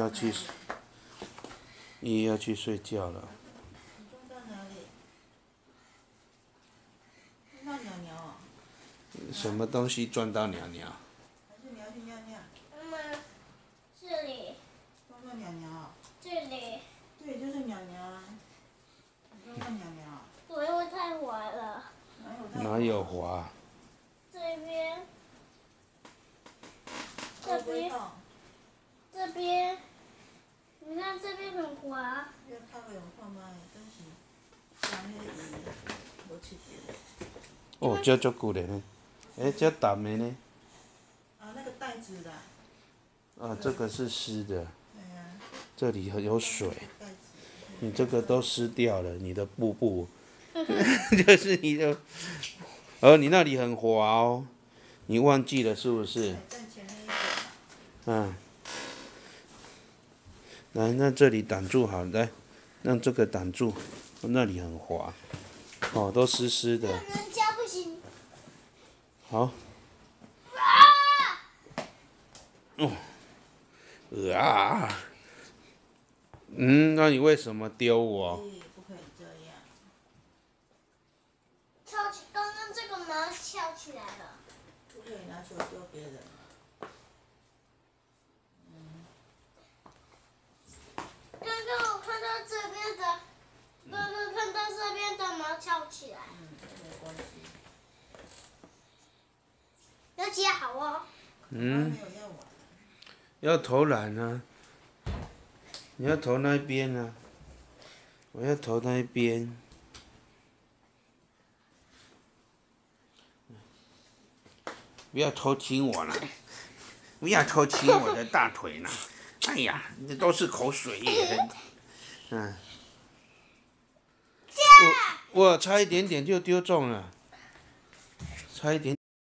要去睡觉了。 你撞到哪里？撞到鸟鸟哦。 什么东西撞到鸟鸟？ 还是你要去尿尿？ 妈妈，这里。 撞到鸟鸟哦。 这里。 对，就是鸟鸟啊。你撞到鸟鸟啊。 我因为太滑了。 哪有滑？ 这边。 这边。 这边。你看这边很滑。 要靠有看吗？但是上迄伊无切掉。 哦，这足久的呢。这淡的呢？ 啊，那个袋子的。 啊，这个是湿的。 对呀。 这里有水。 袋子。 你这个都湿掉了，你的布布，就是你的，你那里很滑哦，你忘记了是不是？ 站前面一点。 嗯。来，那这里挡住好，来，让这个挡住，那里很滑，哦，都湿湿的。 人家不行。 好。那你为什么丢我？ 不可以这样。 刚刚这个毛翘起来了。 不可以拿球丢别人。 刚刚我看到这边的，看到这边的毛翘起来。 没关系。 要接好哦。 要投篮啊！你要投那边啊！我要投那边。不要偷亲我了！不要偷亲我的大腿了！哎呀，这都是口水耶！我差一点点就丢中了，差一点。